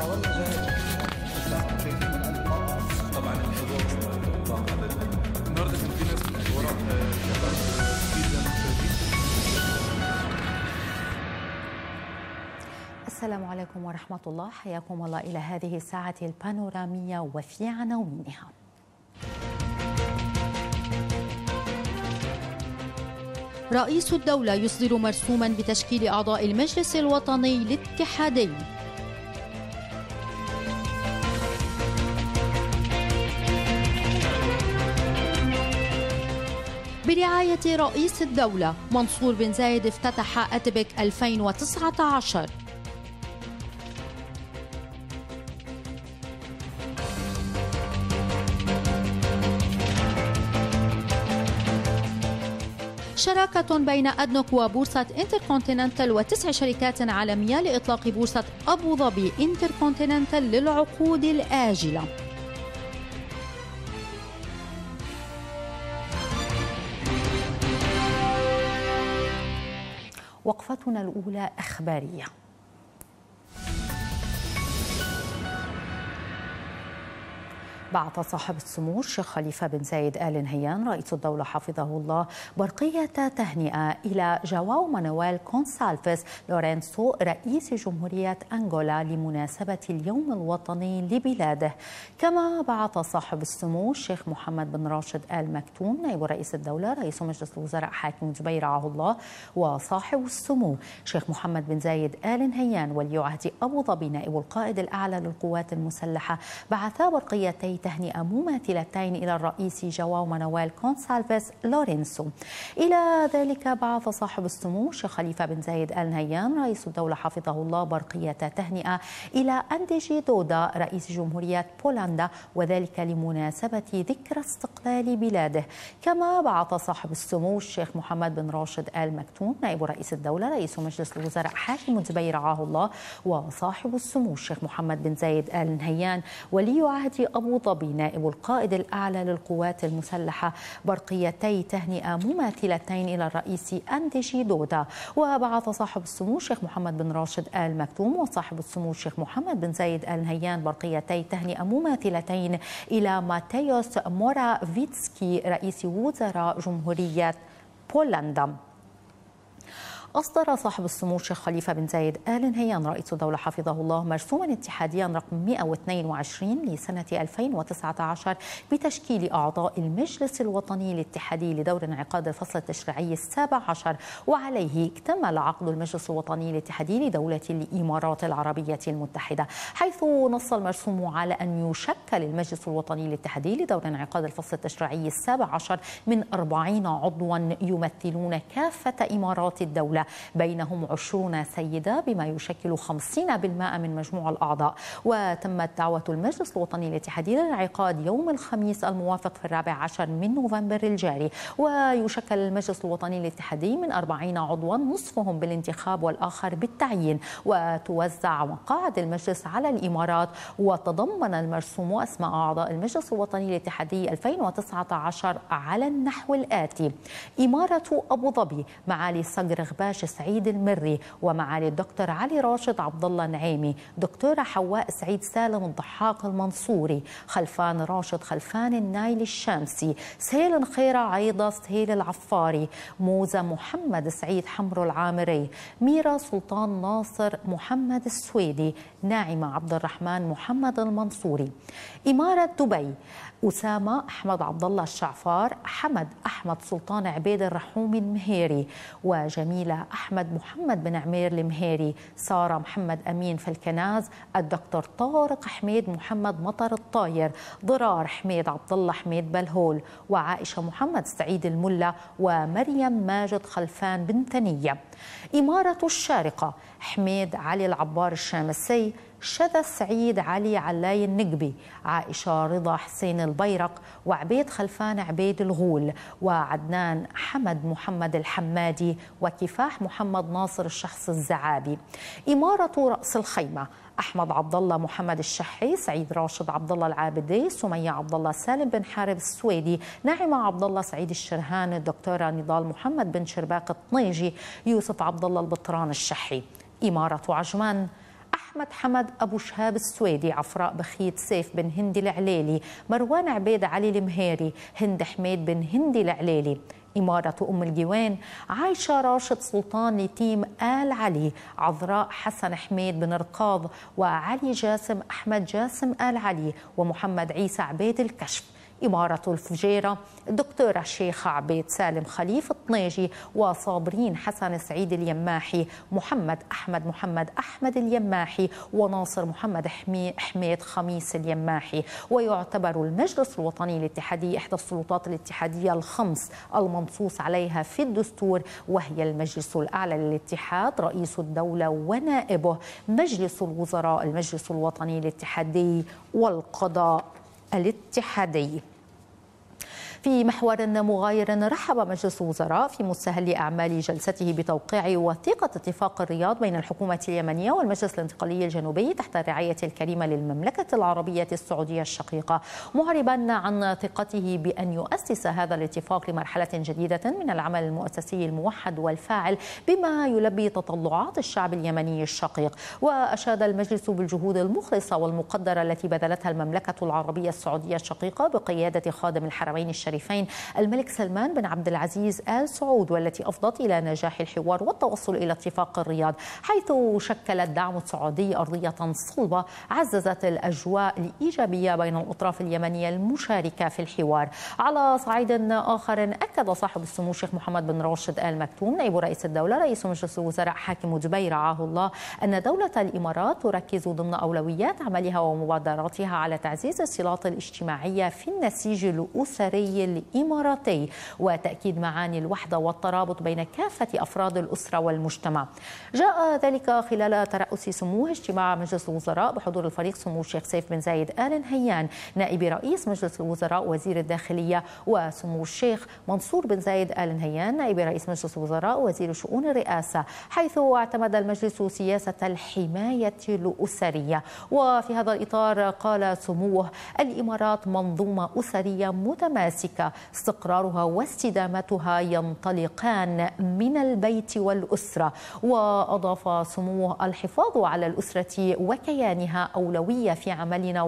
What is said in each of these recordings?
والله جاهز. طبعا الحضور النهارده كان في ناس من الوراء السلام عليكم ورحمة الله، حياكم الله إلى هذه الساعة البانورامية وفي عناوينها. رئيس الدولة يصدر مرسوما بتشكيل أعضاء المجلس الوطني الاتحادي. برعاية رئيس الدولة منصور بن زايد افتتح أتبك 2019. شراكة بين أدنوك وبورصة انتركونتيننتال و9 شركات عالمية لإطلاق بورصة أبو ظبي انتركونتيننتال للعقود الآجلة. وقفتنا الأولى إخبارية. بعث صاحب السمو الشيخ خليفة بن زايد آل نهيان رئيس الدولة حفظه الله برقية تهنئة إلى جواو مانويل كونسالفيس لورينسو رئيس جمهورية أنغولا لمناسبة اليوم الوطني لبلاده. كما بعث صاحب السمو الشيخ محمد بن راشد آل مكتوم نائب رئيس الدولة رئيس مجلس الوزراء حاكم دبي رعاه الله وصاحب السمو الشيخ محمد بن زايد آل نهيان ولي عهد أبو ظبي نائب القائد الأعلى للقوات المسلحة بعثا برقيتي تهنئة مماثلتين إلى الرئيس جواو مانويل كونسالفيس لورينسو. إلى ذلك بعث صاحب السمو الشيخ خليفة بن زايد آل نهيان رئيس الدولة حفظه الله برقية تهنئة إلى أنديجي دودا رئيس جمهورية بولندا وذلك لمناسبة ذكرى استقلال بلاده. كما بعث صاحب السمو الشيخ محمد بن راشد آل مكتوم نائب رئيس الدولة رئيس مجلس الوزراء حاكم دبي رعاه الله وصاحب السمو الشيخ محمد بن زايد آل نهيان ولي عهد أبو ظبي نائب القائد الأعلى للقوات المسلحة برقيتي تهنئة مماثلتين إلى الرئيس أنديجي دودا. وبعث صاحب السمو الشيخ محمد بن راشد آل مكتوم وصاحب السمو الشيخ محمد بن زايد آل نهيان برقيتي تهنئة مماثلتين إلى ماتيوس مورافيتسكي رئيس وزراء جمهورية بولندا. أصدر صاحب السمو الشيخ خليفة بن زايد آل نهيان رئيس الدولة حفظه الله مرسوما اتحاديا رقم 122 لسنة 2019 بتشكيل أعضاء المجلس الوطني الاتحادي لدور انعقاد الفصل التشريعي ال17 وعليه اكتمل عقد المجلس الوطني الاتحادي لدولة الإمارات العربية المتحدة، حيث نص المرسوم على أن يشكل المجلس الوطني الاتحادي لدور انعقاد الفصل التشريعي ال17 من 40 عضوا يمثلون كافة إمارات الدولة بينهم 20 سيدة بما يشكل 50% من مجموع الأعضاء. وتمت دعوة المجلس الوطني الاتحادي للانعقاد يوم الخميس الموافق في 14 من نوفمبر الجاري. ويشكل المجلس الوطني الاتحادي من 40 عضوا نصفهم بالانتخاب والآخر بالتعيين، وتوزع مقاعد المجلس على الإمارات. وتضمن المرسوم أسماء أعضاء المجلس الوطني الاتحادي 2019 على النحو الآتي: إمارة أبو ظبي معالي صقر غباش سعيد المري ومعالي الدكتور علي راشد عبد الله نعيمي، دكتورة حواء سعيد سالم الضحاك المنصوري، خلفان راشد خلفان النايل الشامسي، سهيل خيرة عيضة سهيل العفاري، موزة محمد سعيد حمرو العامري، ميرا سلطان ناصر محمد السويدي، ناعمة عبد الرحمن محمد المنصوري. إمارة دبي أسامة أحمد عبد الله الشعفار، حمد أحمد سلطان عبيد الرحوم المهيري، وجميلة أحمد محمد بن عمير المهيري، سارة محمد أمين فالكناز، الدكتور طارق حميد محمد مطر الطاير، ضرار حميد عبد الله حميد بلهول، وعائشة محمد سعيد الملا، ومريم ماجد خلفان بن ثنية. إمارة الشارقة حميد علي العبار الشامسي، شذا سعيد علي علاي النقبي، عائشة رضا حسين البيرق، وعبيد خلفان عبيد الغول، وعدنان حمد محمد الحمادي، وكفاح محمد ناصر الشخص الزعابي. إمارة رأس الخيمة أحمد عبد الله محمد الشحي، سعيد راشد عبد الله العابدي، سمية عبد الله سالم بن حارب السويدي، ناعمة عبد الله سعيد الشرهان، الدكتورة نضال محمد بن شرباق الطنيجي، يوسف عبد الله البطران الشحي. إمارة عجمان أحمد حمد أبو شهاب السويدي، عفراء بخيت سيف بن هندي العليلي، مروان عبيد علي المهيري، هند حميد بن هندي العليلي. إمارة أم الجوان عايشة راشد سلطان لتيم آل علي، عذراء حسن حميد بن رقاض، وعلي جاسم أحمد جاسم آل علي، ومحمد عيسى عبيد الكشف. إمارة الفجيرة الدكتورة الشيخة عبيد سالم خليف الطنيجي، وصابرين حسن سعيد اليماحي، محمد أحمد اليماحي، وناصر محمد حميد خميس اليماحي. ويعتبر المجلس الوطني الاتحادي إحدى السلطات الاتحادية الخمس المنصوص عليها في الدستور، وهي المجلس الأعلى للاتحاد، رئيس الدولة ونائبه، مجلس الوزراء، المجلس الوطني الاتحادي، والقضاء الاتحادي. في محور مغاير، رحب مجلس الوزراء في مستهل أعمال جلسته بتوقيع وثيقة اتفاق الرياض بين الحكومة اليمنية والمجلس الانتقالي الجنوبي تحت الرعاية الكريمة للمملكة العربية السعودية الشقيقة، معربا عن ثقته بأن يؤسس هذا الاتفاق لمرحلة جديدة من العمل المؤسسي الموحد والفاعل بما يلبي تطلعات الشعب اليمني الشقيق. وأشاد المجلس بالجهود المخلصة والمقدرة التي بذلتها المملكة العربية السعودية الشقيقة بقيادة خادم الحرمين الشريفين الملك سلمان بن عبد العزيز آل سعود، والتي أفضت إلى نجاح الحوار والتوصل إلى اتفاق الرياض، حيث شكل الدعم السعودي أرضية صلبة عززت الأجواء الإيجابية بين الأطراف اليمنية المشاركة في الحوار. على صعيد آخر، أكد صاحب السمو الشيخ محمد بن راشد آل مكتوم نائب رئيس الدولة رئيس مجلس الوزراء حاكم دبي رعاه الله أن دولة الإمارات تركز ضمن أولويات عملها ومبادراتها على تعزيز الصلات الاجتماعية في النسيج الأسري الإماراتي، وتأكيد معاني الوحدة والترابط بين كافة أفراد الأسرة والمجتمع. جاء ذلك خلال ترأس سموه اجتماع مجلس الوزراء بحضور الفريق سمو الشيخ سيف بن زايد آل نهيان نائب رئيس مجلس الوزراء وزير الداخلية، وسمو الشيخ منصور بن زايد آل نهيان نائب رئيس مجلس الوزراء وزير شؤون الرئاسة، حيث اعتمد المجلس سياسة الحماية الأسرية. وفي هذا الإطار قال سموه: الإمارات منظومة أسرية متماسكة استقرارها واستدامتها ينطلقان من البيت والأسرة. وأضاف سموه: الحفاظ على الأسرة وكيانها أولوية في عملنا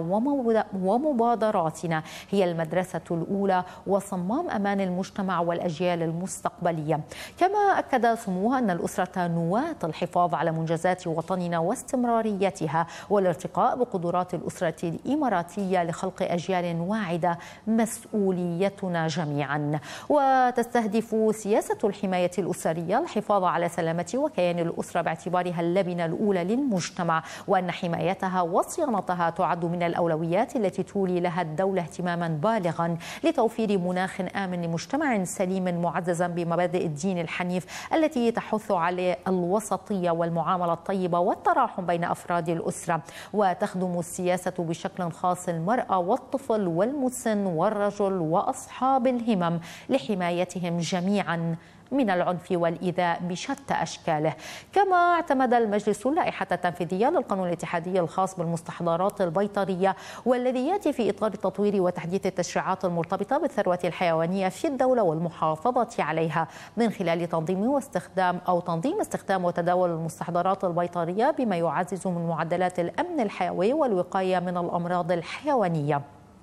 ومبادراتنا، هي المدرسة الأولى وصمام أمان المجتمع والأجيال المستقبلية. كما أكد سموه أن الأسرة نواة الحفاظ على منجزات وطننا واستمراريتها والارتقاء بقدرات الأسرة الإماراتية لخلق أجيال واعدة مسؤوليتنا جميعا. وتستهدف سياسة الحماية الأسرية الحفاظ على سلامة وكيان الأسرة باعتبارها اللبنة الأولى للمجتمع، وأن حمايتها وصيانتها تعد من الأولويات التي تولي لها الدولة اهتماما بالغا لتوفير مناخ آمن لمجتمع سليم معززا بمبادئ الدين الحنيف التي تحث على الوسطية والمعاملة الطيبة والتراحم بين أفراد الأسرة. وتخدم السياسة بشكل خاص المرأة والطفل والمسن والرجل وأصحاب الهمم لحمايتهم جميعا من العنف والإيذاء بشتى أشكاله. كما اعتمد المجلس اللائحة التنفيذية للقانون الاتحادي الخاص بالمستحضرات البيطرية، والذي يأتي في إطار تطوير وتحديث التشريعات المرتبطة بالثروة الحيوانية في الدولة والمحافظة عليها، من خلال تنظيم استخدام وتداول المستحضرات البيطرية بما يعزز من معدلات الأمن الحيوي والوقاية من الأمراض الحيوانية.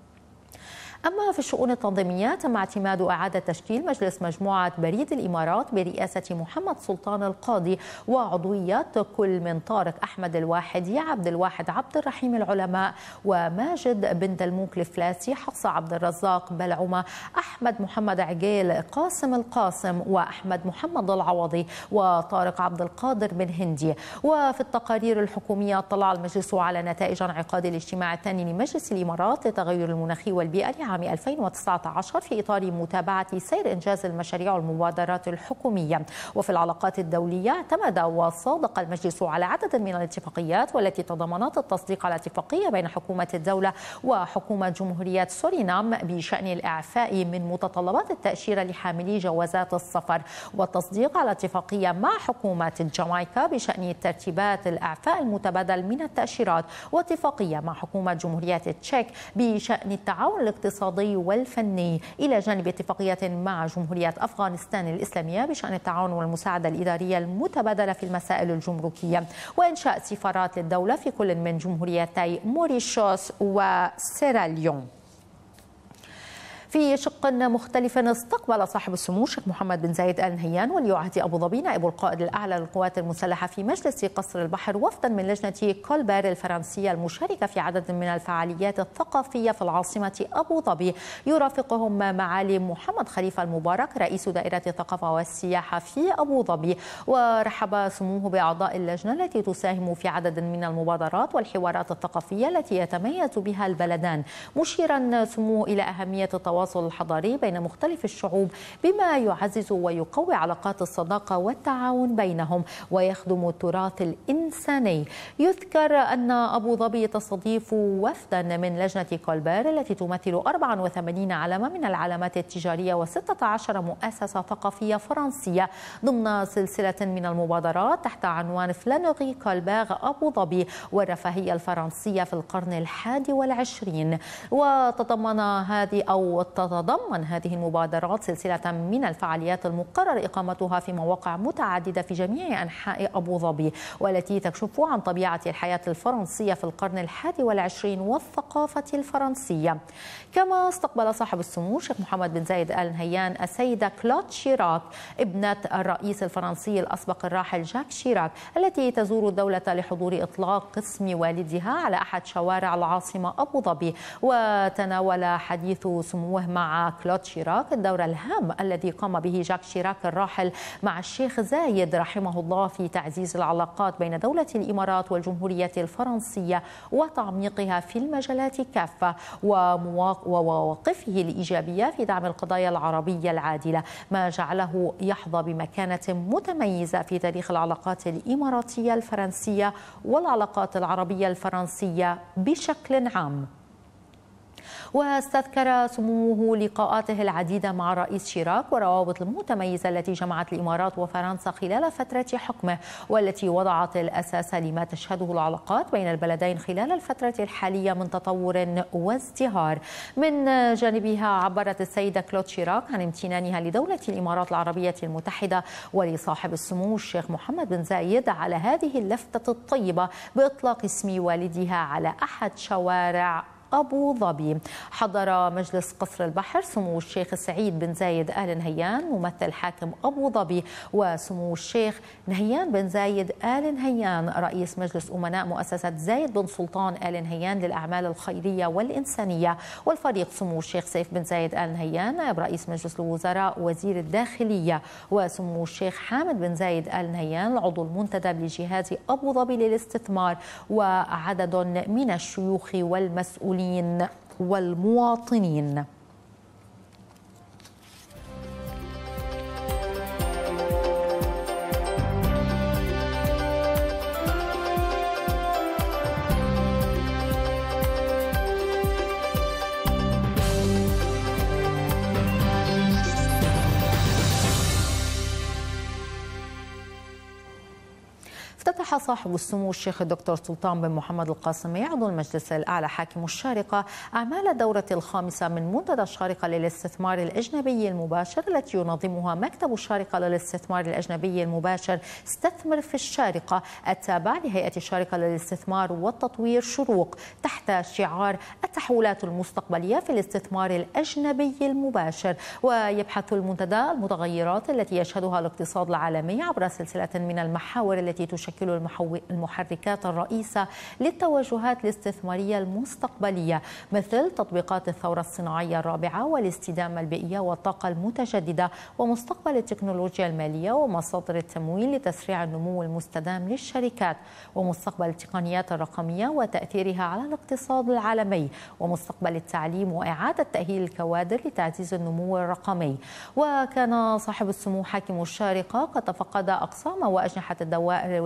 أما في الشؤون التنظيمية، تم اعتماد إعادة تشكيل مجلس مجموعة بريد الإمارات برئاسة محمد سلطان القاضي، وعضويات كل من طارق أحمد الواحدي، عبد الواحد عبد الرحيم العلماء، وماجد بن دلموك الفلاسي، حفصة عبد الرزاق بلعمة، أحمد محمد عقيل، قاسم القاسم، وأحمد محمد العوضي، وطارق عبد القادر بن هندي. وفي التقارير الحكومية اطلع المجلس على نتائج انعقاد الاجتماع الثاني لمجلس الإمارات للتغير المناخي والبيئة عام 2019 في إطار متابعة سير إنجاز المشاريع والمبادرات الحكومية. وفي العلاقات الدولية، اعتمد وصادق المجلس على عدد من الاتفاقيات والتي تضمنت التصديق على اتفاقية بين حكومة الدولة وحكومة جمهورية سورينام بشأن الإعفاء من متطلبات التأشيرة لحاملي جوازات السفر، والتصديق على اتفاقية مع حكومة جامايكا بشأن ترتيبات الإعفاء المتبادل من التأشيرات، واتفاقية مع حكومة جمهورية التشيك بشأن التعاون الاقتصادي والاقتصادي والفني، إلى جانب اتفاقية مع جمهورية أفغانستان الإسلامية بشأن التعاون والمساعدة الإدارية المتبادلة في المسائل الجمركية، وإنشاء سفارات للدولة في كل من جمهوريتي موريشيوس وسيراليون. في شق مختلف، استقبل صاحب السمو الشيخ محمد بن زايد آل نهيان ولي عهد أبو ظبي نائب القائد الأعلى للقوات المسلحة في مجلس قصر البحر وفدا من لجنة كولبير الفرنسية المشاركة في عدد من الفعاليات الثقافية في العاصمة أبو ظبي، يرافقهم معالي محمد خليفة المبارك رئيس دائرة الثقافة والسياحة في أبو ظبي. ورحب سموه بأعضاء اللجنة التي تساهم في عدد من المبادرات والحوارات الثقافية التي يتميز بها البلدان، مشيرا سموه إلى أهمية التواصل الحضاري بين مختلف الشعوب بما يعزز ويقوي علاقات الصداقة والتعاون بينهم ويخدم التراث الإنساني. يذكر أن أبو ظبي تستضيف وفدا من لجنة كولبير التي تمثل 84 علما من العلامات التجارية و16 مؤسسة ثقافية فرنسية ضمن سلسلة من المبادرات تحت عنوان فلانوغي كولبير أبو ظبي والرفاهية الفرنسية في القرن ال21. وتتضمن هذه المبادرات سلسلة من الفعاليات المقرر إقامتها في مواقع متعددة في جميع أنحاء أبو ظبي، والتي تكشف عن طبيعة الحياة الفرنسية في القرن ال21 والثقافة الفرنسية. كما استقبل صاحب السمو الشيخ محمد بن زايد آل نهيان السيدة كلود شيراك ابنة الرئيس الفرنسي الأسبق الراحل جاك شيراك، التي تزور الدولة لحضور إطلاق قسم والدها على أحد شوارع العاصمة أبو ظبي. وتناول حديث سموه مع كلود شيراك الدور الهام الذي قام به جاك شيراك الراحل مع الشيخ زايد رحمه الله في تعزيز العلاقات بين دولة الإمارات والجمهورية الفرنسية وتعميقها في المجالات كافة، ومواقفه الإيجابية في دعم القضايا العربية العادلة، ما جعله يحظى بمكانة متميزة في تاريخ العلاقات الإماراتية الفرنسية والعلاقات العربية الفرنسية بشكل عام. واستذكر سموه لقاءاته العديدة مع الرئيس شيراك والروابط المتميزة التي جمعت الإمارات وفرنسا خلال فترة حكمه، والتي وضعت الأساس لما تشهده العلاقات بين البلدين خلال الفترة الحالية من تطور وازدهار. من جانبها عبرت السيدة كلود شيراك عن امتنانها لدولة الإمارات العربية المتحدة ولصاحب السمو الشيخ محمد بن زايد على هذه اللفتة الطيبة بإطلاق اسم والدها على أحد شوارع أبو ظبي. حضر مجلس قصر البحر سمو الشيخ سعيد بن زايد آل نهيان ممثل حاكم أبو ظبي، وسمو الشيخ نهيان بن زايد آل نهيان رئيس مجلس أمناء مؤسسة زايد بن سلطان آل نهيان للأعمال الخيرية والإنسانية، والفريق سمو الشيخ سيف بن زايد آل نهيان نائب رئيس مجلس الوزراء وزير الداخلية، وسمو الشيخ حامد بن زايد آل نهيان العضو المنتدب لجهاز أبو ظبي للاستثمار، وعدد من الشيوخ والمسؤولين والمواطنين. افتتح صاحب السمو الشيخ الدكتور سلطان بن محمد القاسمي عضو المجلس الأعلى حاكم الشارقة أعمال الدورة الخامسة من منتدى الشارقة للاستثمار الأجنبي المباشر التي ينظمها مكتب الشارقة للاستثمار الأجنبي المباشر استثمر في الشارقة التابع لهيئة الشارقة للاستثمار والتطوير شروق، تحت شعار التحولات المستقبلية في الاستثمار الأجنبي المباشر. ويبحث المنتدى المتغيرات التي يشهدها الاقتصاد العالمي عبر سلسلة من المحاور التي تشكل المحركات الرئيسة للتوجهات الاستثمارية المستقبلية، مثل تطبيقات الثورة الصناعية الرابعة والاستدامة البيئية والطاقة المتجددة ومستقبل التكنولوجيا المالية ومصادر التمويل لتسريع النمو المستدام للشركات، ومستقبل التقنيات الرقمية وتأثيرها على الاقتصاد العالمي، ومستقبل التعليم وإعادة تأهيل الكوادر لتعزيز النمو الرقمي. وكان صاحب السمو حاكم الشارقة قد تفقد أقسام وأجنحة الدوائر والمؤسسات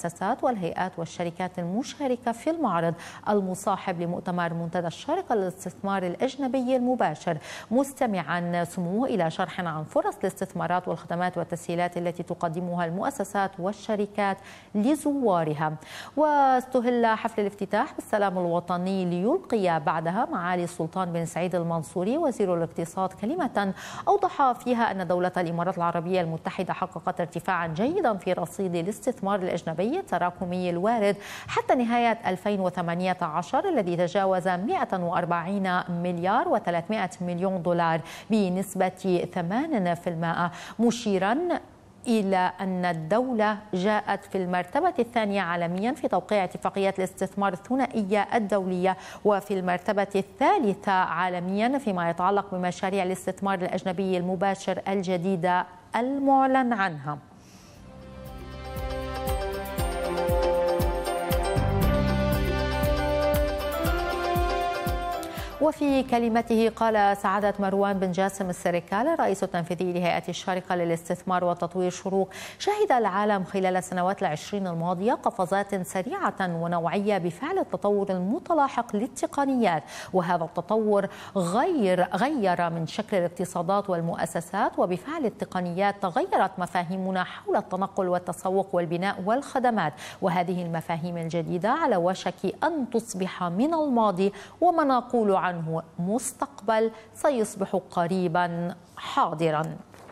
المؤسسات والهيئات والشركات المشاركة في المعرض المصاحب لمؤتمر منتدى الشارقة للاستثمار الأجنبي المباشر، مستمعا سموه إلى شرح عن فرص الاستثمارات والخدمات والتسهيلات التي تقدمها المؤسسات والشركات لزوارها. واستهل حفل الافتتاح بالسلام الوطني ليلقي بعدها معالي السلطان بن سعيد المنصوري وزير الاقتصاد كلمة أوضح فيها أن دولة الإمارات العربية المتحدة حققت ارتفاعا جيدا في رصيد الاستثمار الأجنبي التراكمي الوارد حتى نهاية 2018 الذي تجاوز 140 مليار و300 مليون دولار بنسبة 8%، مشيرا إلى أن الدولة جاءت في المرتبة الثانية عالميا في توقيع اتفاقيات الاستثمار الثنائية الدولية، وفي المرتبة الثالثة عالميا فيما يتعلق بمشاريع الاستثمار الأجنبي المباشر الجديدة المعلن عنها. وفي كلمته قال سعادة مروان بن جاسم السركال الرئيس التنفيذي لهيئة الشارقة للاستثمار وتطوير شروق: شهد العالم خلال السنوات العشرين الماضية قفزات سريعة ونوعية بفعل التطور المتلاحق للتقنيات، وهذا التطور غير من شكل الاقتصادات والمؤسسات، وبفعل التقنيات تغيرت مفاهيمنا حول التنقل والتسوق والبناء والخدمات، وهذه المفاهيم الجديدة على وشك أن تصبح من الماضي، وما نقول عنه مستقبل سيصبح قريبا حاضرا.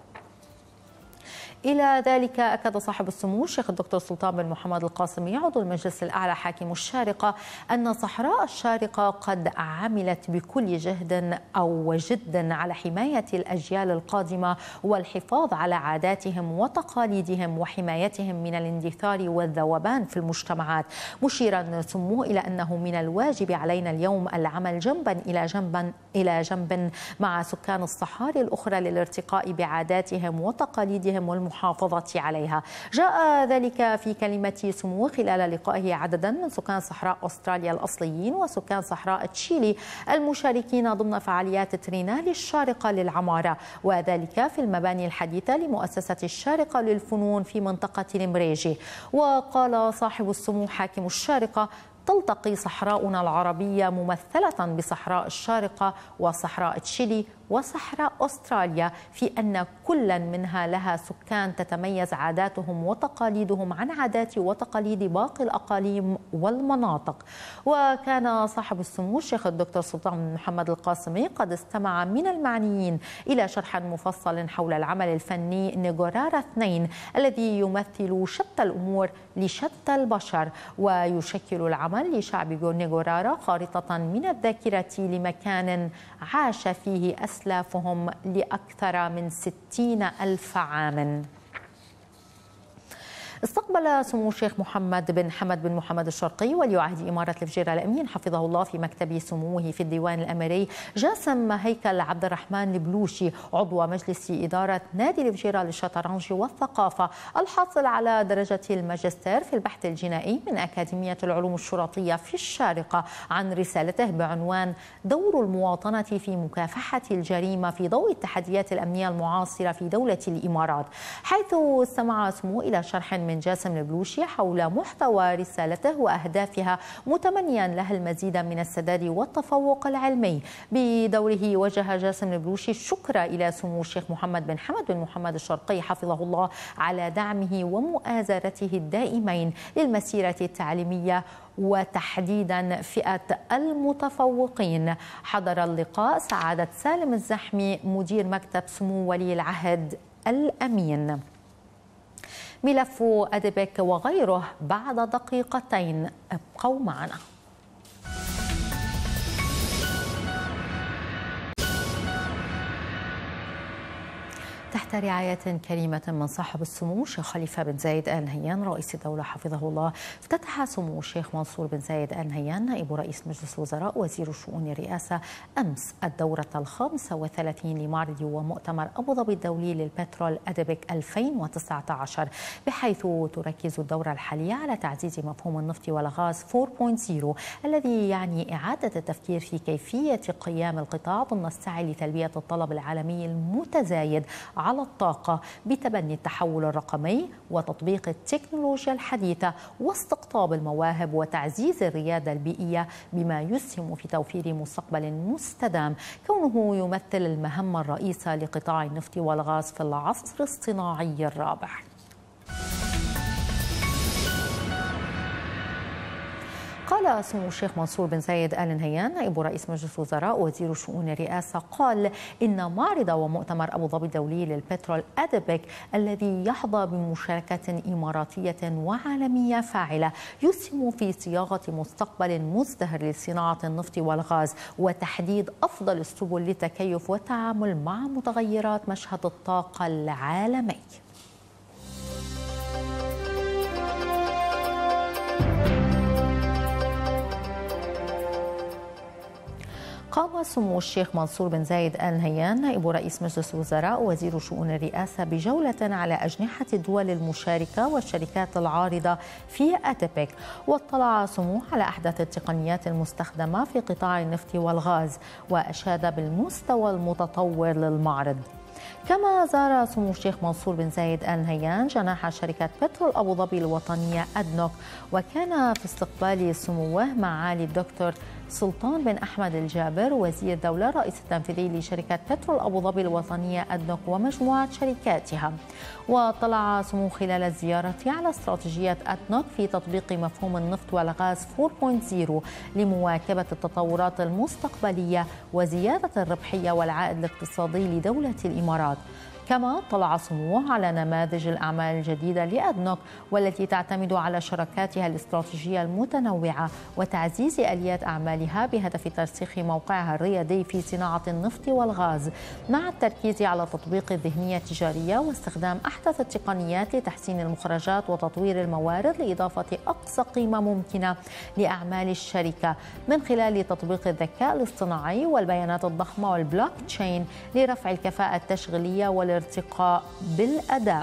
إلى ذلك أكد صاحب السمو الشيخ الدكتور سلطان بن محمد القاسمي عضو المجلس الأعلى حاكم الشارقة أن صحراء الشارقة قد عملت بكل جهد أو جد على حماية الأجيال القادمة والحفاظ على عاداتهم وتقاليدهم وحمايتهم من الاندثار والذوبان في المجتمعات، مشيرا سموه إلى أنه من الواجب علينا اليوم العمل جنبا إلى جنب مع سكان الصحاري الأخرى للارتقاء بعاداتهم وتقاليدهم والمحافظة عليها. جاء ذلك في كلمة سموه خلال لقائه عددا من سكان صحراء أستراليا الأصليين وسكان صحراء تشيلي المشاركين ضمن فعاليات ترينال الشارقة للعمارة، وذلك في المباني الحديثة لمؤسسة الشارقة للفنون في منطقة المريجي. وقال صاحب السمو حاكم الشارقة: تلتقي صحراؤنا العربية ممثلة بصحراء الشارقة وصحراء تشيلي وصحراء أستراليا في أن كل منها لها سكان تتميز عاداتهم وتقاليدهم عن عادات وتقاليد باقي الأقاليم والمناطق. وكان صاحب السمو الشيخ الدكتور سلطان بن محمد القاسمي قد استمع من المعنيين إلى شرح مفصل حول العمل الفني نيغورارا 2 الذي يمثل شتى الأمور لشتى البشر، ويشكل العمل لشعب نيغورارا خارطة من الذاكرة لمكان عاش فيه أسلافهم لأكثر من 60,000 عام. استقبل سمو الشيخ محمد بن حمد بن محمد الشرقي ولي عهد إمارة الفجيرة الأمين حفظه الله في مكتب سموه في الديوان الأميري جاسم هيكل عبد الرحمن البلوشي عضو مجلس إدارة نادي الفجيرة للشطرنج والثقافة الحاصل على درجة الماجستير في البحث الجنائي من أكاديمية العلوم الشرطية في الشارقة عن رسالته بعنوان دور المواطنة في مكافحة الجريمة في ضوء التحديات الأمنية المعاصرة في دولة الإمارات، حيث استمع سموه إلى شرح من جاسم البلوشي حول محتوى رسالته وأهدافها، متمنيا لها المزيد من السداد والتفوق العلمي. بدوره وجه جاسم البلوشي الشكر إلى سمو الشيخ محمد بن حمد بن محمد الشرقي حفظه الله على دعمه ومؤازرته الدائمين للمسيرة التعليمية وتحديدا فئة المتفوقين. حضر اللقاء سعادة سالم الزحمي مدير مكتب سمو ولي العهد الأمين. ملف أدبك وغيره بعد دقيقتين، ابقوا معنا. تحت رعاية كريمة من صاحب السمو الشيخ خليفة بن زايد آل نهيان رئيس الدولة حفظه الله، افتتح سمو الشيخ منصور بن زايد آل نهيان نائب رئيس مجلس الوزراء وزير شؤون الرئاسة أمس الدورة 35 لمعرض ومؤتمر أبو ظبي الدولي للبترول أدبك 2019، بحيث تركز الدورة الحالية على تعزيز مفهوم النفط والغاز 4.0 الذي يعني إعادة التفكير في كيفية قيام القطاع ضمن السعي لتلبية الطلب العالمي المتزايد على على الطاقة بتبني التحول الرقمي وتطبيق التكنولوجيا الحديثة واستقطاب المواهب وتعزيز الريادة البيئية، بما يسهم في توفير مستقبل مستدام، كونه يمثل المهمة الرئيسة لقطاع النفط والغاز في العصر الصناعي الرابع. قال سمو الشيخ منصور بن زايد آل نهيان نائب رئيس مجلس الوزراء وزير شؤون الرئاسة، قال إن معرض ومؤتمر أبو ظبي الدولي للبترول أدبك الذي يحظى بمشاركة إماراتية وعالمية فاعلة يسهم في صياغة مستقبل مزدهر لصناعة النفط والغاز وتحديد أفضل السبل للتكيف والتعامل مع متغيرات مشهد الطاقة العالمي. قام سمو الشيخ منصور بن زايد آل نهيان نائب رئيس مجلس الوزراء وزير شؤون الرئاسة بجولة على أجنحة الدول المشاركة والشركات العارضة في أدبك، واطلع سموه على أحدث التقنيات المستخدمة في قطاع النفط والغاز، وأشاد بالمستوى المتطور للمعرض. كما زار سمو الشيخ منصور بن زايد آل نهيان جناح شركة بترول أبو ظبي الوطنية أدنوك، وكان في استقبال سموه معالي الدكتور سلطان بن أحمد الجابر وزير الدولة الرئيس التنفيذي لشركة بترول أبو ظبي الوطنية أدنوك ومجموعة شركاتها. وطلع سمو خلال الزيارة على استراتيجية أدنوك في تطبيق مفهوم النفط والغاز 4.0 لمواكبة التطورات المستقبلية وزيادة الربحية والعائد الاقتصادي لدولة الإمارات. كما طلع سموه على نماذج الأعمال الجديدة لأدنوك والتي تعتمد على شراكاتها الاستراتيجية المتنوعة وتعزيز آليات أعمالها بهدف ترسيخ موقعها الريادي في صناعة النفط والغاز، مع التركيز على تطبيق الذهنية التجارية واستخدام أحدث التقنيات لتحسين المخرجات وتطوير الموارد لإضافة أقصى قيمة ممكنة لأعمال الشركة من خلال تطبيق الذكاء الاصطناعي والبيانات الضخمة والبلوك تشين لرفع الكفاءة التشغيلية والارتقاء بالأداء.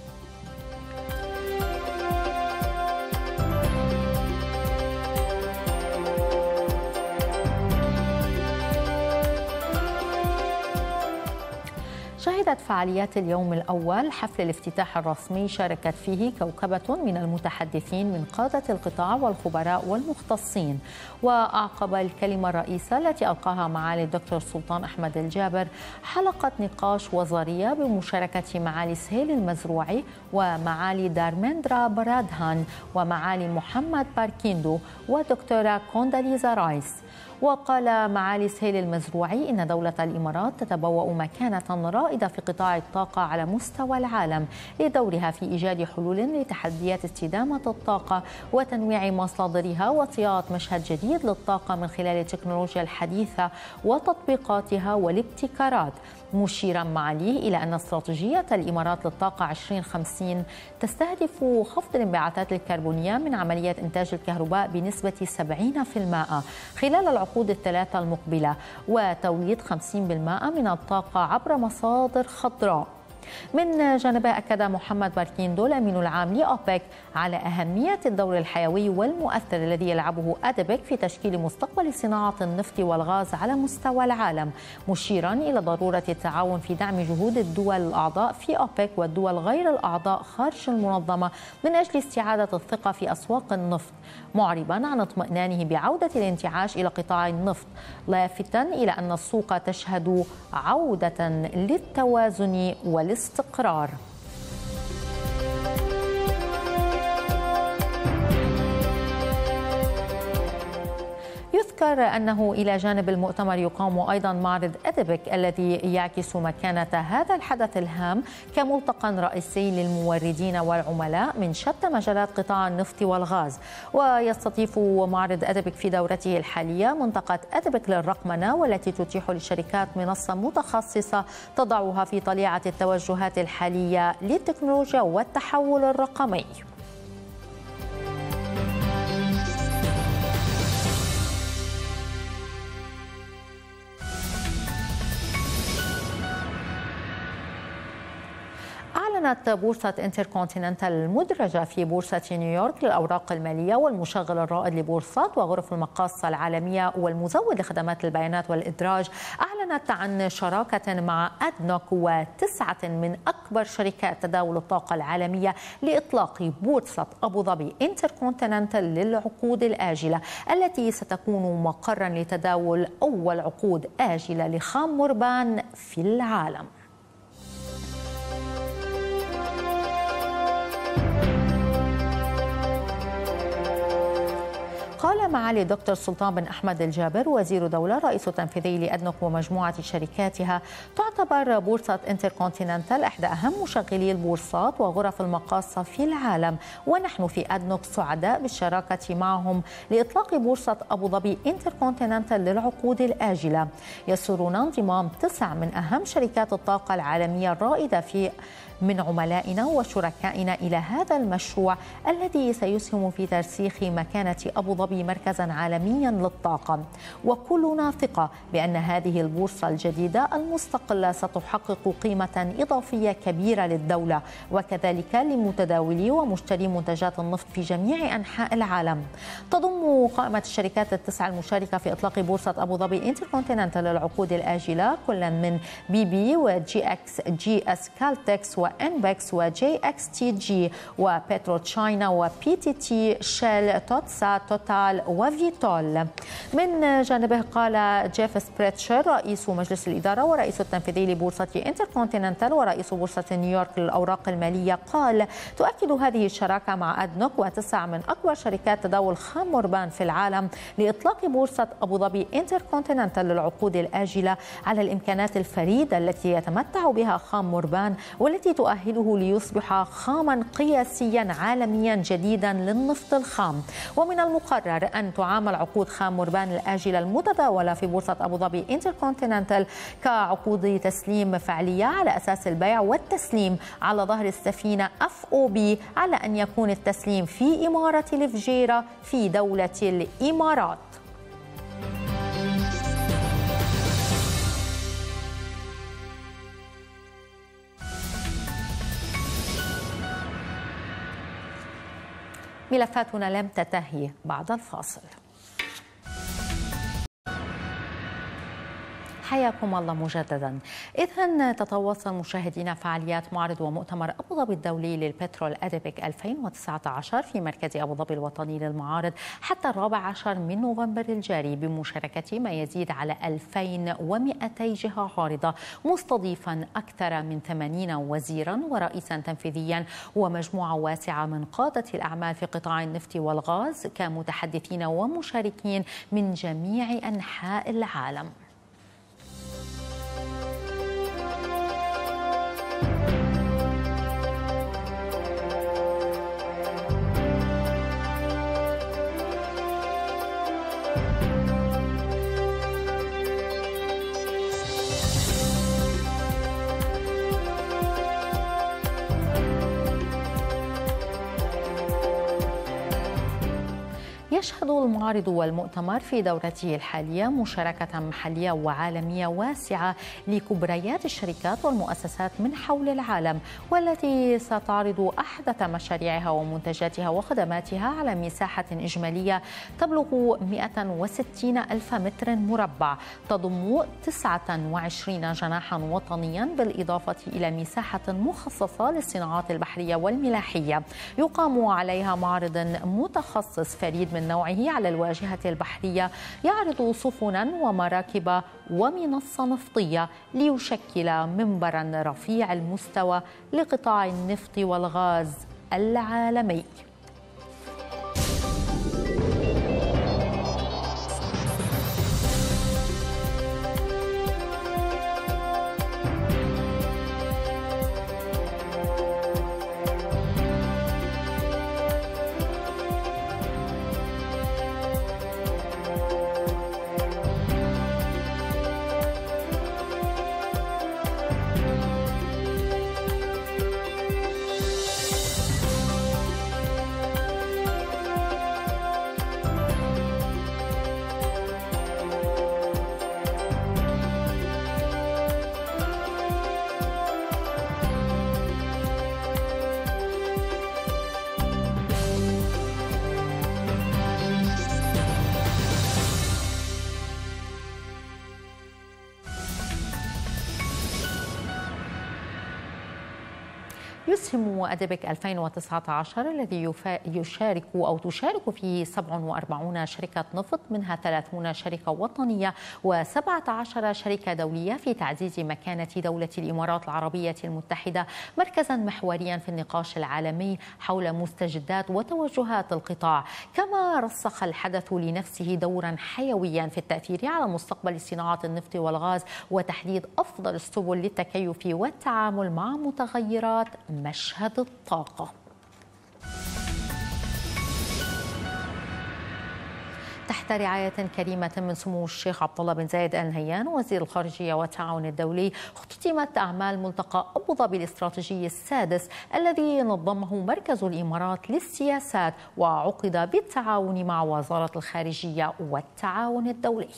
شهدت فعاليات اليوم الأول حفل الافتتاح الرسمي شاركت فيه كوكبة من المتحدثين من قادة القطاع والخبراء والمختصين. وأعقب الكلمة الرئيسة التي ألقاها معالي الدكتور سلطان أحمد الجابر حلقة نقاش وزارية بمشاركة معالي سهيل المزروعي ومعالي دارمندرا برادهان ومعالي محمد باركيندو ودكتورة كونداليزا رايس. وقال معالي سهيل المزروعي إن دولة الإمارات تتبوأ مكانة رائدة في قطاع الطاقة على مستوى العالم لدورها في إيجاد حلول لتحديات استدامة الطاقة وتنويع مصادرها وصياغة مشهد جديد للطاقة من خلال التكنولوجيا الحديثة وتطبيقاتها والابتكارات، مشيرا معاليه إلى أن استراتيجية الإمارات للطاقة 2050 تستهدف خفض الانبعاثات الكربونية من عملية إنتاج الكهرباء بنسبة 70% خلال العقود الثلاثة المقبلة، وتوليد 50% من الطاقة عبر مصادر خضراء. من جانبه أكد محمد باركيندو الأمين العام لأوبك على أهمية الدور الحيوي والمؤثر الذي يلعبه أدبك في تشكيل مستقبل صناعة النفط والغاز على مستوى العالم، مشيرا إلى ضرورة التعاون في دعم جهود الدول الأعضاء في أوبك والدول غير الأعضاء خارج المنظمة من أجل استعادة الثقة في أسواق النفط، معربا عن اطمئنانه بعودة الانتعاش إلى قطاع النفط، لافتا إلى أن السوق تشهد عودة للتوازن والاستقرار. يذكر أنه إلى جانب المؤتمر يقام أيضا معرض أدبك الذي يعكس مكانة هذا الحدث الهام كملتقى رئيسي للموردين والعملاء من شتى مجالات قطاع النفط والغاز. ويستضيف معرض أدبك في دورته الحالية منطقة أدبك للرقمنة، والتي تتيح للشركات منصة متخصصة تضعها في طليعة التوجهات الحالية للتكنولوجيا والتحول الرقمي. أعلن أعلنت بورصة انتركونتيننتال المدرجة في بورصة نيويورك للأوراق المالية والمشغل الرائد لبورصات وغرف المقاصة العالمية والمزود لخدمات البيانات والإدراج أعلنت عن شراكة مع أدنوك وتسعة من أكبر شركات تداول الطاقة العالمية لإطلاق بورصة أبو ظبي انتركونتيننتال للعقود الآجلة التي ستكون مقرا لتداول أول عقود آجلة لخام مربان في العالم. قال معالي دكتور سلطان بن أحمد الجابر وزير دولة رئيس التنفيذي لأدنوك ومجموعة شركاتها تعتبر بورصة انتركونتيننتال إحدى أهم مشغلي البورصات وغرف المقاصة في العالم، ونحن في أدنوك سعداء بالشراكة معهم لإطلاق بورصة أبو ظبي انتركونتيننتال للعقود الآجلة. يسرنا انضمام 9 من أهم شركات الطاقة العالمية الرائدة من عملائنا وشركائنا إلى هذا المشروع الذي سيسهم في ترسيخ مكانة أبو ظبي مركزا عالميا للطاقة، وكلنا ثقة بأن هذه البورصة الجديدة المستقلة ستحقق قيمة إضافية كبيرة للدولة وكذلك لمتداولي ومشتري منتجات النفط في جميع أنحاء العالم. تضم قائمة الشركات التسعة المشاركة في إطلاق بورصة أبو ظبي انتركونتيننتال للعقود الآجلة كل من بي وجي اكس جي اس كالتكس وانبكس وجي اكس تي جي وبترو تشاينا وبي تي تي شيل توتسا توتال وفيتول. من جانبه قال جيف سبريتشر رئيس مجلس الإدارة ورئيس التنفيذي لبورصة انتركونتيننتال ورئيس بورصة نيويورك للأوراق المالية قال تؤكد هذه الشراكة مع أدنوك وتسع من أكبر شركات تداول خام مربان في العالم لإطلاق بورصة أبو ظبي انتركونتيننتال للعقود الآجلة على الإمكانات الفريدة التي يتمتع بها خام مربان والتي تؤهله ليصبح خاما قياسيا عالميا جديدا للنفط الخام. ومن المقرر أن تعامل عقود خام مربان الآجلة المتداولة في بورصة أبو ظبي انتركونتيننتال كعقود تسليم فعلية على أساس البيع والتسليم على ظهر السفينة FOB على أن يكون التسليم في إمارة الفجيرة في دولة الإمارات. ملفاتنا لم تنتهي بعد الفاصل. حياكم الله مجددا. إذن تتواصل مشاهدينا فعاليات معرض ومؤتمر أبو ظبي الدولي للبترول أديبك 2019 في مركز أبو ظبي الوطني للمعارض حتى 14 من نوفمبر الجاري بمشاركة ما يزيد على 2200 جهة عارضة مستضيفا أكثر من 80 وزيرا ورئيسا تنفيذيا ومجموعة واسعة من قادة الأعمال في قطاع النفط والغاز كمتحدثين ومشاركين من جميع أنحاء العالم. يشهد المعارض والمؤتمر في دورته الحالية مشاركة محلية وعالمية واسعة لكبريات الشركات والمؤسسات من حول العالم والتي ستعرض أحدث مشاريعها ومنتجاتها وخدماتها على مساحة إجمالية تبلغ 160 ألف متر مربع تضم 29 جناحا وطنيا بالإضافة إلى مساحة مخصصة للصناعات البحرية والملاحية. يقام عليها معرض متخصص فريد من نوعه على الواجهة البحرية يعرض سفنا ومراكب ومنصة نفطية ليشكل منبرا رفيع المستوى لقطاع النفط والغاز العالمي. يسهم أدبك 2019 الذي تشارك فيه 47 شركة نفط، منها 30 شركة وطنية و17 شركة دولية، في تعزيز مكانة دولة الإمارات العربية المتحدة مركزا محوريا في النقاش العالمي حول مستجدات وتوجهات القطاع. كما رسخ الحدث لنفسه دورا حيويا في التأثير على مستقبل صناعة النفط والغاز وتحديد أفضل السبل للتكيف والتعامل مع متغيرات مشهد الطاقة. تحت رعاية كريمة من سمو الشيخ عبد الله بن زايد آل نهيان وزير الخارجية والتعاون الدولي، اختتمت أعمال ملتقى أبو ظبي الاستراتيجي السادس الذي نظمه مركز الإمارات للسياسات، وعقد بالتعاون مع وزارة الخارجية والتعاون الدولي.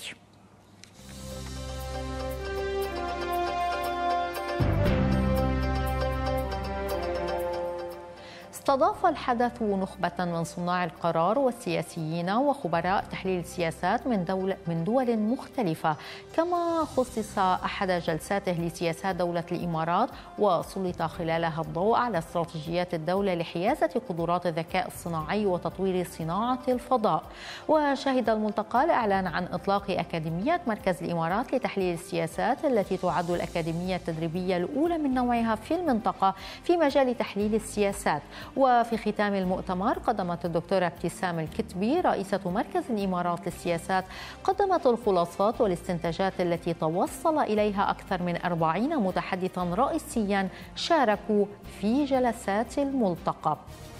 استضاف الحدث نخبة من صناع القرار والسياسيين وخبراء تحليل السياسات من دول مختلفة، كما خصص أحد جلساته لسياسات دولة الإمارات وسلط خلالها الضوء على استراتيجيات الدولة لحيازة قدرات الذكاء الصناعي وتطوير صناعة الفضاء. وشهد الملتقى الإعلان عن إطلاق أكاديمية مركز الإمارات لتحليل السياسات، التي تعد الأكاديمية التدريبية الأولى من نوعها في المنطقة في مجال تحليل السياسات. وفي ختام المؤتمر قدمت الدكتورة ابتسام الكتبي رئيسة مركز الإمارات للسياسات الخلاصات والاستنتاجات التي توصل إليها أكثر من 40 متحدثا رئيسيا شاركوا في جلسات الملتقى.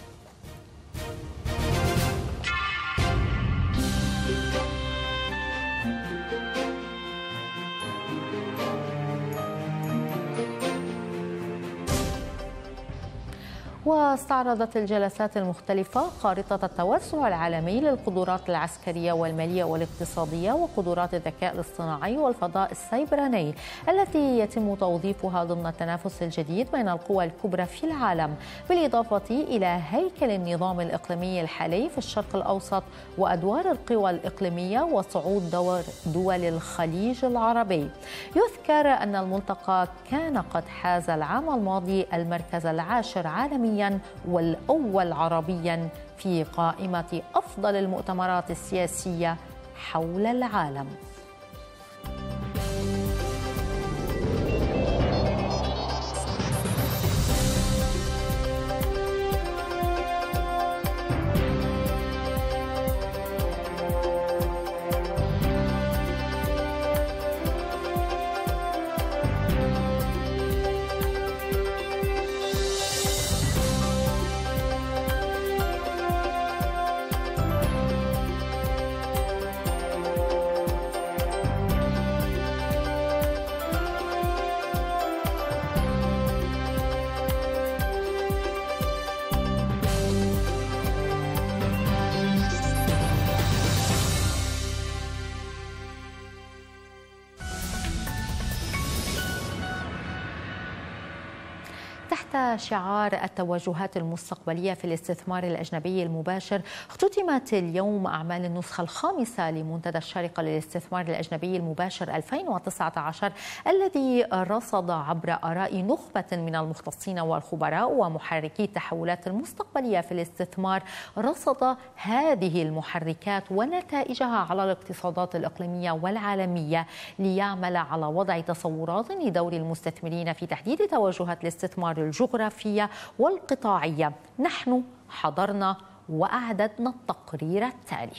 واستعرضت الجلسات المختلفة خارطة التوسع العالمي للقدرات العسكرية والمالية والاقتصادية وقدرات الذكاء الاصطناعي والفضاء السيبراني التي يتم توظيفها ضمن التنافس الجديد بين القوى الكبرى في العالم، بالإضافة إلى هيكل النظام الإقليمي الحالي في الشرق الأوسط وأدوار القوى الإقليمية وصعود دول الخليج العربي. يذكر أن الملتقى كان قد حاز العام الماضي المركز العاشر عالميا والأول عربيا في قائمة أفضل المؤتمرات السياسية حول العالم. تحت شعار التوجهات المستقبلية في الاستثمار الأجنبي المباشر، اختتمت اليوم أعمال النسخة الخامسة لمنتدى الشارقة للاستثمار الأجنبي المباشر 2019 الذي رصد عبر آراء نخبة من المختصين والخبراء ومحركي التحولات المستقبلية في الاستثمار، رصد هذه المحركات ونتائجها على الاقتصادات الإقليمية والعالمية ليعمل على وضع تصورات لدور المستثمرين في تحديد توجهات الاستثمار الجغرافية والقطاعية. نحن حضرنا وأعددنا التقرير التالي.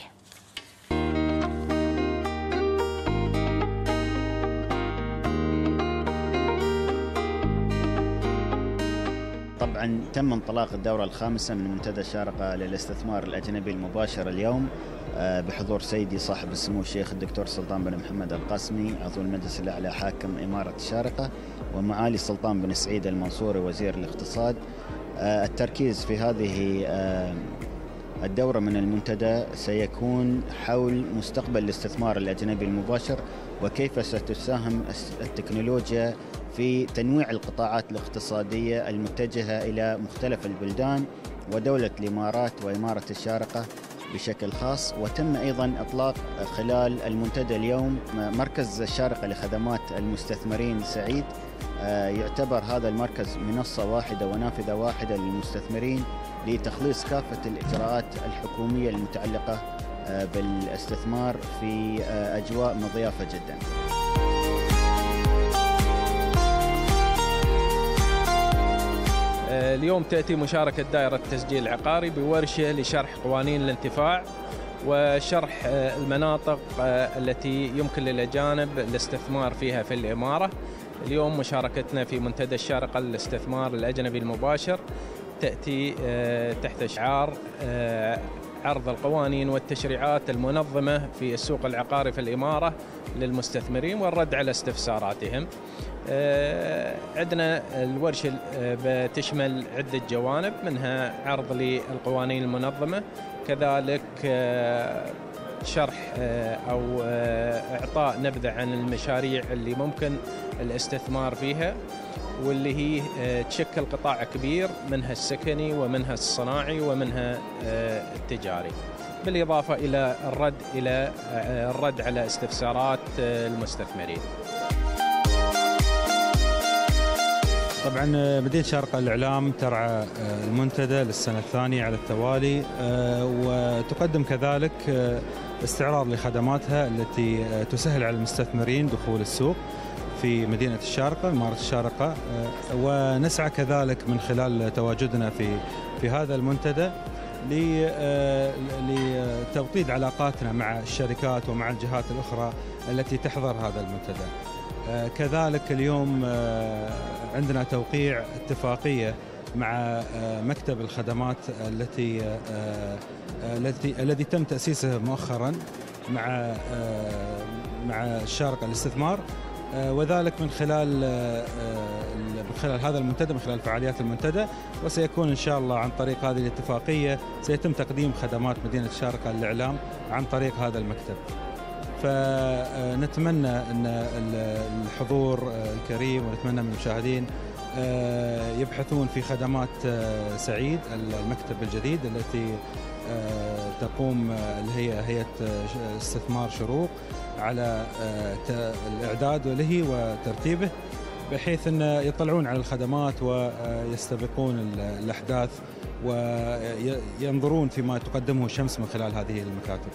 طبعا تم انطلاق الدورة الخامسة من منتدى الشارقة للاستثمار الأجنبي المباشر اليوم بحضور سيدي صاحب السمو الشيخ الدكتور سلطان بن محمد القاسمي عضو المجلس الأعلى حاكم إمارة الشارقة، ومعالي سلطان بن سعيد المنصوري وزير الاقتصاد. التركيز في هذه الدورة من المنتدى سيكون حول مستقبل الاستثمار الأجنبي المباشر وكيف ستساهم التكنولوجيا في تنويع القطاعات الاقتصادية المتجهة إلى مختلف البلدان، ودولة الإمارات وإمارة الشارقة بشكل خاص. وتم أيضا إطلاق خلال المنتدى اليوم مركز الشارقة لخدمات المستثمرين سعيد. يعتبر هذا المركز منصة واحدة ونافذة واحدة للمستثمرين لتخليص كافة الإجراءات الحكومية المتعلقة بالاستثمار في أجواء مضيافة جدا. اليوم تأتي مشاركة دائرة التسجيل العقاري بورشة لشرح قوانين الانتفاع وشرح المناطق التي يمكن للأجانب الاستثمار فيها في الإمارة. اليوم مشاركتنا في منتدى الشارقة للاستثمار الأجنبي المباشر تأتي تحت شعار عرض القوانين والتشريعات المنظمة في السوق العقاري في الإمارة للمستثمرين والرد على استفساراتهم. عندنا الورشة بتشمل عدة جوانب، منها عرض للقوانين المنظمة، كذلك شرح أو إعطاء نبذة عن المشاريع اللي ممكن الاستثمار فيها واللي هي تشكل قطاع كبير، منها السكني ومنها الصناعي ومنها التجاري، بالإضافة إلى الرد على استفسارات المستثمرين. طبعا مدينة شارقة للإعلام ترعى المنتدى للسنة الثانية على التوالي، وتقدم كذلك استعراض لخدماتها التي تسهل على المستثمرين دخول السوق في مدينة الشارقة، إمارة الشارقة. ونسعى كذلك من خلال تواجدنا في هذا المنتدى لتوطيد علاقاتنا مع الشركات ومع الجهات الأخرى التي تحضر هذا المنتدى. كذلك اليوم عندنا توقيع اتفاقية مع مكتب الخدمات الذي تم تأسيسه مؤخرا مع الشارقة للاستثمار، وذلك من خلال هذا المنتدى، من خلال فعاليات المنتدى. وسيكون إن شاء الله عن طريق هذه الاتفاقية سيتم تقديم خدمات مدينة الشارقة للإعلام عن طريق هذا المكتب. فنتمنى أن الحضور الكريم ونتمنى من المشاهدين يبحثون في خدمات سعيد المكتب الجديد التي تقوم اللي هي هيئة استثمار شروق على الإعداد له وترتيبه، بحيث أن يطلعون على الخدمات ويستبقون الأحداث وينظرون فيما تقدمه الشمس من خلال هذه المكاتب.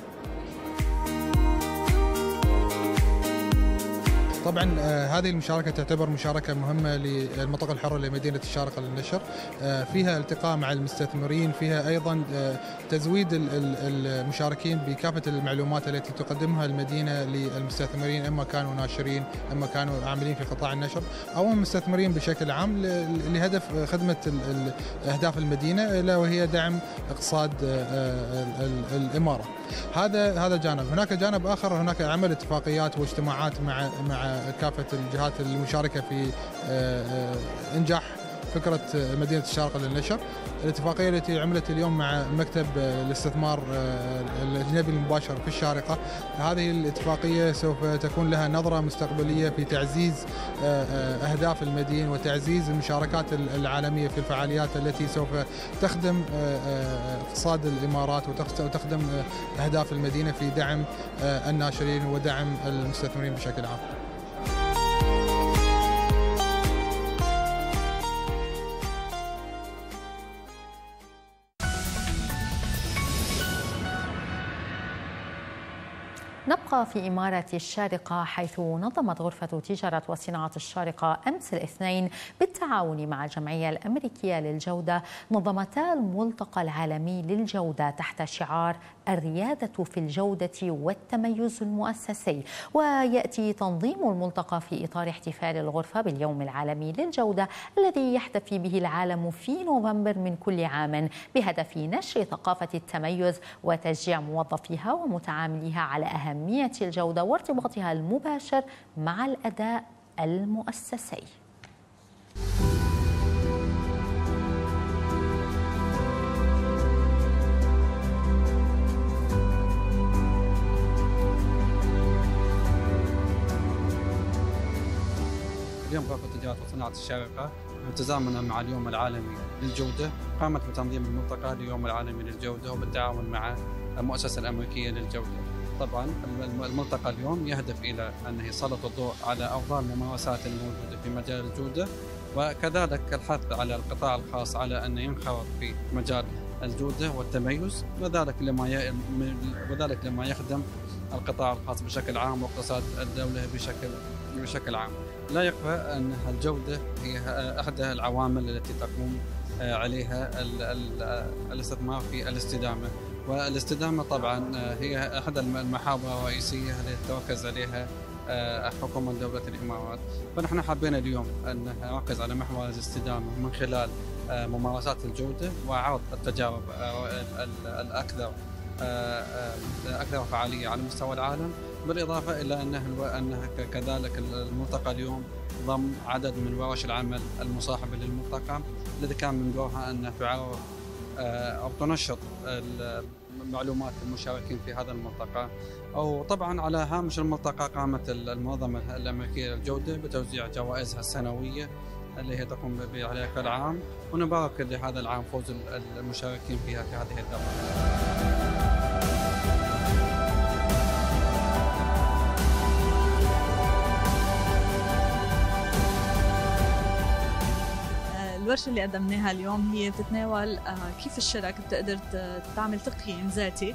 طبعا هذه المشاركة تعتبر مشاركة مهمة للمنطقة الحرة لمدينة الشارقة للنشر، فيها التقاء مع المستثمرين، فيها أيضا تزويد المشاركين بكافة المعلومات التي تقدمها المدينة للمستثمرين، إما كانوا ناشرين، إما كانوا عاملين في قطاع النشر، أو المستثمرين بشكل عام لهدف خدمة أهداف المدينة، ألا وهي دعم اقتصاد الإمارة. هذا جانب. هناك جانب آخر، هناك عمل اتفاقيات واجتماعات مع كافة الجهات المشاركة في إنجاح فكرة مدينة الشارقة للنشر. الاتفاقية التي عملت اليوم مع مكتب الاستثمار الأجنبي المباشر في الشارقة، هذه الاتفاقية سوف تكون لها نظرة مستقبلية في تعزيز أهداف المدينة وتعزيز المشاركات العالمية في الفعاليات التي سوف تخدم اقتصاد الإمارات وتخدم أهداف المدينة في دعم الناشرين ودعم المستثمرين بشكل عام. نبقى في إمارة الشارقة، حيث نظمت غرفة تجارة وصناعة الشارقة أمس الاثنين بالتعاون مع الجمعية الأمريكية للجودة نظمتا الملتقى العالمي للجودة تحت شعار الريادة في الجودة والتميز المؤسسي. ويأتي تنظيم الملتقى في إطار احتفال الغرفة باليوم العالمي للجودة الذي يحتفي به العالم في نوفمبر من كل عام، بهدف نشر ثقافة التميز وتشجيع موظفيها ومتعامليها على أهمية الجودة وارتباطها المباشر مع الأداء المؤسسي. اليوم غرفة تجارة وصناعة الشارقة تزامنا مع اليوم العالمي للجودة قامت بتنظيم الملتقى لليوم العالمي للجودة وبالتعاون مع المؤسسة الأمريكية للجودة. طبعا الملتقى اليوم يهدف إلى أن يسلط الضوء على أفضل الممارسات الموجودة في مجال الجودة، وكذلك الحث على القطاع الخاص على أن ينخرط في مجال الجودة والتميز، وذلك لما يخدم القطاع الخاص بشكل عام واقتصاد الدولة بشكل عام. لا يخفى أن الجودة هي أحد العوامل التي تقوم عليها الاستثمار في الاستدامة، والاستدامة طبعا هي أحد المحاور الرئيسية التي تركز عليها حكومة دولة الإمارات. فنحن حابين اليوم أن نركز على محور الاستدامة من خلال ممارسات الجودة وعرض التجارب الأكثر فعالية على مستوى العالم، بالإضافة إلى أنه كذلك الملتقى اليوم ضم عدد من ورش العمل المصاحبة للملتقى، الذي كان من دورها أن تعرض أو تنشط معلومات المشاركين في هذا الملتقى. أو طبعا على هامش الملتقى قامت المنظمة الأمريكية للجودة بتوزيع جوائزها السنوية اللي هي تقوم بها كل عام، ونبارك لهذا العام فوز المشاركين فيها في هذه الدورة. الورشة اللي قدمناها اليوم هي بتتناول كيف الشركة بتقدر تعمل تقييم ذاتي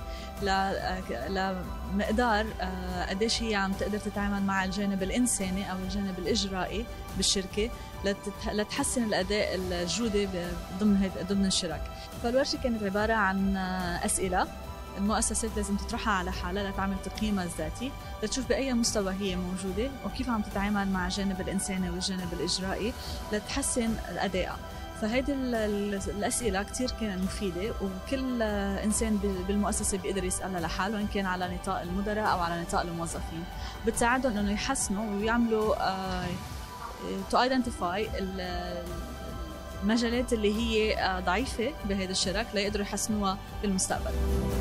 لمقدار قديش هي عم تقدر تتعامل مع الجانب الإنساني أو الجانب الإجرائي بالشركة لتحسن الأداء الجودة ضمن الشركة. فالورشة كانت عبارة عن أسئلة المؤسسات لازم تطرحها على حالها لتعمل تقييمها الذاتي، لتشوف بأي مستوى هي موجودة وكيف عم تتعامل مع الجانب الإنساني والجانب الإجرائي لتحسن أدائها. فهيدي الأسئلة كتير كانت مفيدة، وكل إنسان بالمؤسسة بيقدر يسألها لحاله، وإن كان على نطاق المدراء أو على نطاق الموظفين، بتساعدهم إنه يحسنوا ويعملوا to identify المجالات اللي هي ضعيفة بهذا الشرك ليقدروا يحسنوها بالمستقبل.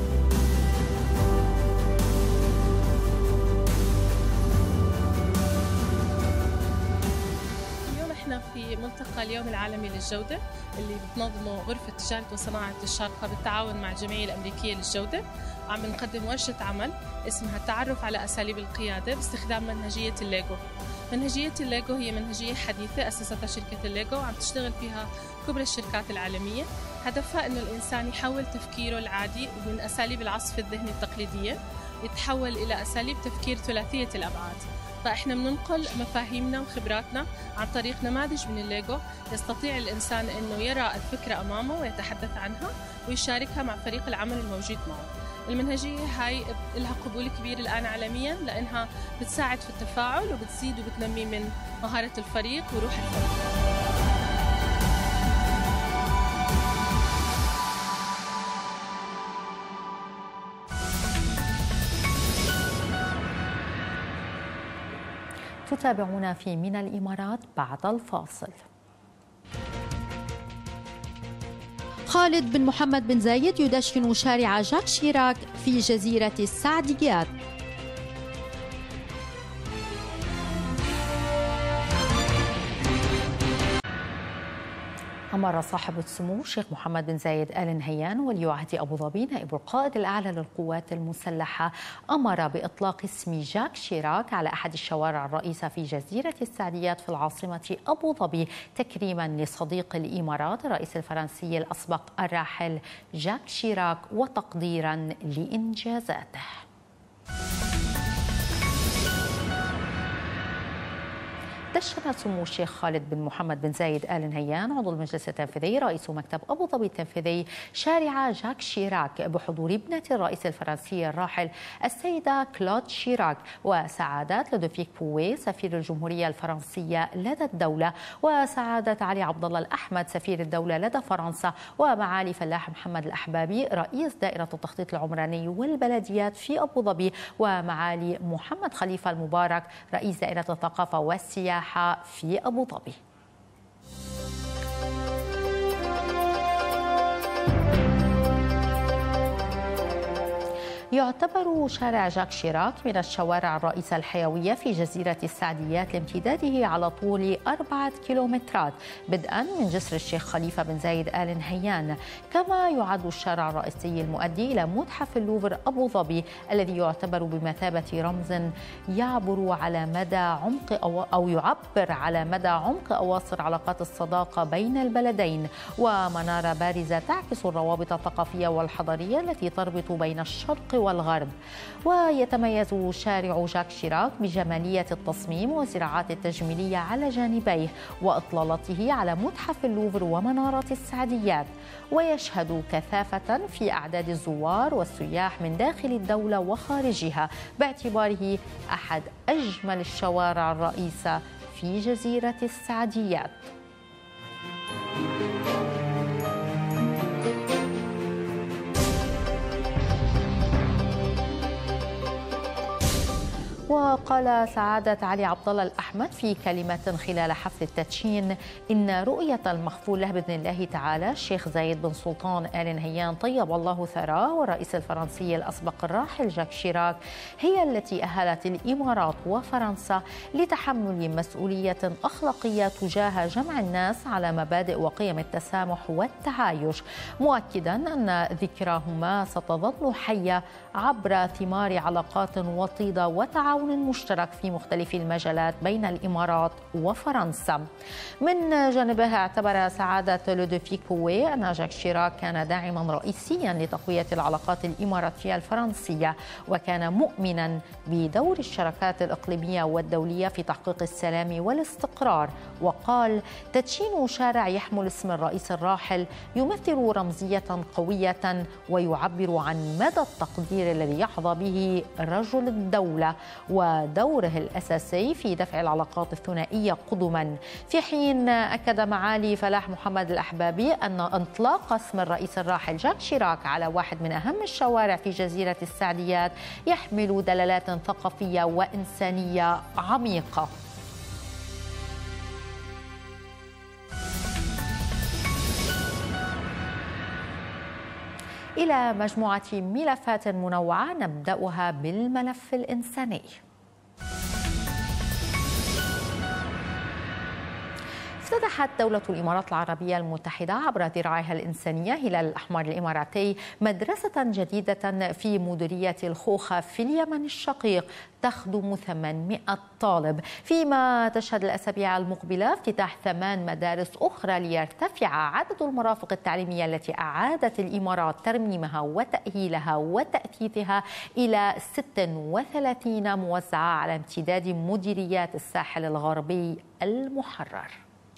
في ملتقى اليوم العالمي للجودة اللي بتنظمه غرفة تجارة وصناعة الشارقة بالتعاون مع الجمعية الأمريكية للجودة. عم نقدم ورشة عمل اسمها التعرف على أساليب القيادة باستخدام منهجية الليجو. منهجية الليجو هي منهجية حديثة أسستها شركة الليجو وعم تشتغل فيها كبرى الشركات العالمية. هدفها أنه الإنسان يحول تفكيره العادي من أساليب العصف الذهني التقليدية يتحول إلى أساليب تفكير ثلاثية الأبعاد. فإحنا بننقل مفاهيمنا وخبراتنا عن طريق نماذج من الليجو يستطيع الإنسان أنه يرى الفكرة أمامه ويتحدث عنها ويشاركها مع فريق العمل الموجود معه. المنهجية هاي لها قبول كبير الآن عالميا لأنها بتساعد في التفاعل وبتزيد وبتنمي من مهارة الفريق وروح الفريق. تتابعونا في من الإمارات بعد الفاصل. خالد بن محمد بن زايد يدشن شارع جاك شيراك في جزيرة السعديات. أمر صاحب السمو الشيخ محمد بن زايد آل نهيان ولي عهد أبو ظبي نائب القائد الأعلى للقوات المسلحة أمر بإطلاق اسم جاك شيراك على أحد الشوارع الرئيسة في جزيرة السعديات في العاصمة أبو ظبي تكريما لصديق الإمارات الرئيس الفرنسي الأسبق الراحل جاك شيراك وتقديرا لإنجازاته. دشن سمو الشيخ خالد بن محمد بن زايد آل نهيان عضو المجلس التنفيذي رئيس مكتب أبو ظبي التنفيذي شارع جاك شيراك بحضور ابنة الرئيس الفرنسي الراحل السيدة كلود شيراك وسعادات لودوفيك بوي سفير الجمهورية الفرنسية لدى الدولة وسعادة علي عبد الله الأحمد سفير الدولة لدى فرنسا ومعالي فلاح محمد الأحبابي رئيس دائرة التخطيط العمراني والبلديات في أبو ظبي ومعالي محمد خليفة المبارك رئيس دائرة الثقافة والسياحة في أبو ظبي. يعتبر شارع جاك شيراك من الشوارع الرئيسة الحيوية في جزيرة السعديات لامتداده على طول 4 كيلومترات بدءا من جسر الشيخ خليفة بن زايد آل نهيان، كما يعد الشارع الرئيسي المؤدي إلى متحف اللوفر أبو ظبي الذي يعتبر بمثابة رمز يعبر على مدى عمق أواصر علاقات الصداقة بين البلدين، ومنارة بارزة تعكس الروابط الثقافية والحضارية التي تربط بين الشرق والغرب. ويتميز شارع جاك شيراك بجمالية التصميم والزراعات التجميلية على جانبيه وإطلالته على متحف اللوفر ومنارة السعديات، ويشهد كثافة في أعداد الزوار والسياح من داخل الدولة وخارجها باعتباره أحد أجمل الشوارع الرئيسة في جزيرة السعديات. وقال سعادة علي عبد الله الأحمد في كلمة خلال حفل التدشين إن رؤية المغفور له بإذن الله تعالى الشيخ زايد بن سلطان آل نهيان طيب الله ثراه والرئيس الفرنسي الأسبق الراحل جاك شيراك هي التي أهلت الإمارات وفرنسا لتحمل مسؤولية أخلاقية تجاه جمع الناس على مبادئ وقيم التسامح والتعايش، مؤكدا أن ذكراهما ستظل حية عبر ثمار علاقات وطيدة وتعاون مشترك في مختلف المجالات بين الإمارات وفرنسا. من جانبه اعتبر سعادة لودوفيك بوي أن جاك شيراك كان داعما رئيسيا لتقوية العلاقات الإماراتية الفرنسية، وكان مؤمنا بدور الشراكات الإقليمية والدولية في تحقيق السلام والاستقرار، وقال: تدشين شارع يحمل اسم الرئيس الراحل يمثل رمزية قوية ويعبر عن مدى التقدير الذي يحظى به رجل الدولة ودوره الأساسي في دفع العلاقات الثنائية قدما، في حين أكد معالي فلاح محمد الأحبابي أن إطلاق اسم الرئيس الراحل جاك شيراك على واحد من أهم الشوارع في جزيرة السعديات يحمل دلالات ثقافية وإنسانية عميقة. إلى مجموعة ملفات منوعة نبدأها بالملف الإنساني. افتتحت دولة الإمارات العربية المتحدة عبر ذراعها الإنسانية هلال الأحمر الإماراتي مدرسة جديدة في مديرية الخوخة في اليمن الشقيق تخدم 800 طالب، فيما تشهد الأسابيع المقبلة افتتاح 8 مدارس أخرى ليرتفع عدد المرافق التعليمية التي أعادت الإمارات ترميمها وتأهيلها وتأثيثها إلى 36 موزعة على امتداد مديريات الساحل الغربي المحرر.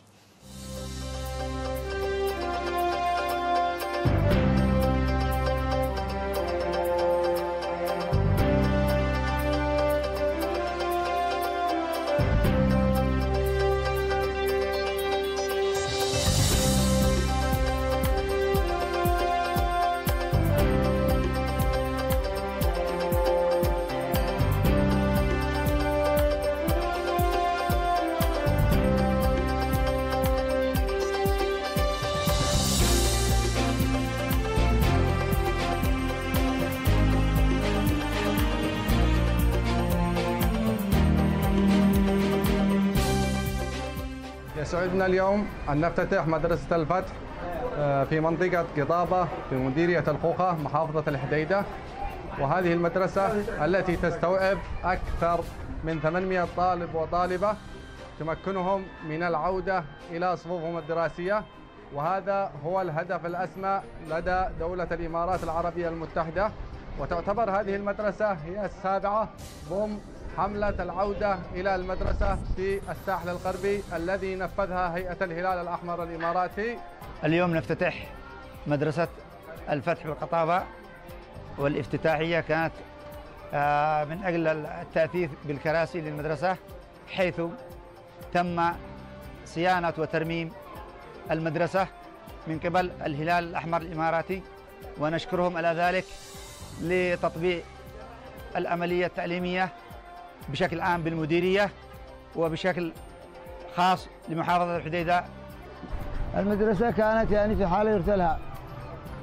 يسعدنا اليوم أن نفتتح مدرسة الفتح في منطقة قطابة في مديرية الخوخة محافظة الحديدة، وهذه المدرسة التي تستوعب أكثر من 800 طالب وطالبة تمكنهم من العودة إلى صفوفهم الدراسية، وهذا هو الهدف الأسمى لدى دولة الإمارات العربية المتحدة. وتعتبر هذه المدرسة هي السابعة ضمن حملة العودة إلى المدرسة في الساحل الغربي الذي نفذها هيئة الهلال الأحمر الإماراتي. اليوم نفتتح مدرسة الفتح بالقطابة، والافتتاحية كانت من أجل التأثيث بالكراسي للمدرسة، حيث تم صيانة وترميم المدرسة من قبل الهلال الأحمر الإماراتي، ونشكرهم على ذلك لتطبيق العملية التعليمية بشكل عام بالمديرية وبشكل خاص لمحافظة الحديدة. المدرسة كانت في حال يرثى لها،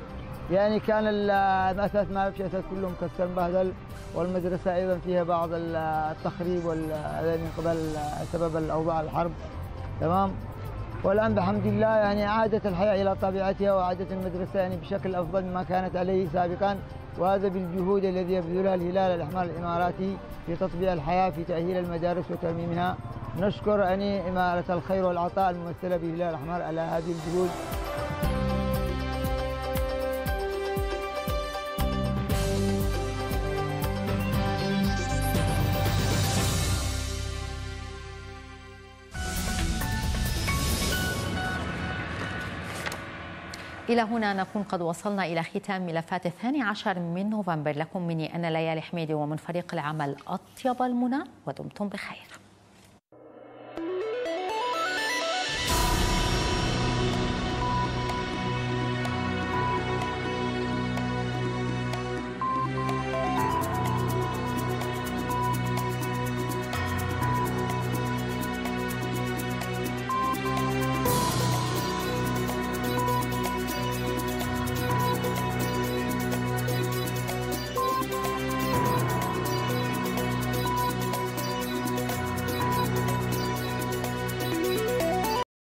يعني كان الأثاث ما في أثاث، كله مكسر مبهدل، والمدرسة أيضا فيها بعض التخريب من قبل سبب الأوضاع الحرب. تمام. والآن بحمد الله يعني عادت الحياة إلى طبيعتها، وعادت المدرسة يعني بشكل أفضل مما كانت عليه سابقا، وهذا بالجهود الذي يبذلها الهلال الأحمر الإماراتي في تطبيع الحياة في تأهيل المدارس وترميمها. نشكر يعني إمارة الخير والعطاء الممثلة بالهلال الأحمر على هذه الجهود. إلى هنا نكون قد وصلنا إلى ختام ملفات 12 من نوفمبر. لكم مني أنا ليالي حميدي ومن فريق العمل أطيب المنى، ودمتم بخير.